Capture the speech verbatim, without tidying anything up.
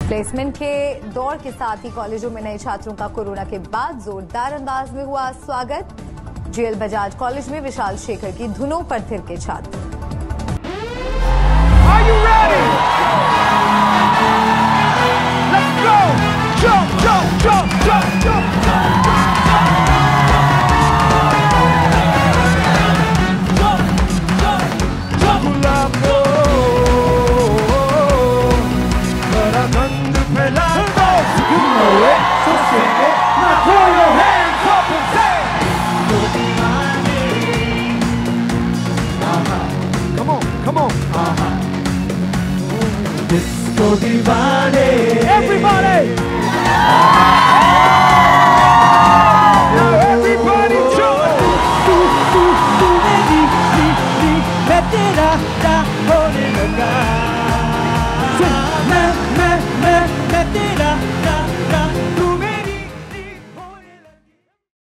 Placement के दौर के साथ ही कॉलेजों में नए छात्रों का कोरोना के बाद जोरदार अंदाज में हुआ स्वागत। जीएल बजाज कॉलेज में विशाल शेखर की धुनों पर थिरके छात्र। Are you ready? Let's go! Jump, jump, jump, jump, jump, jump, Come on, come on. Uh-huh. Disco Divine.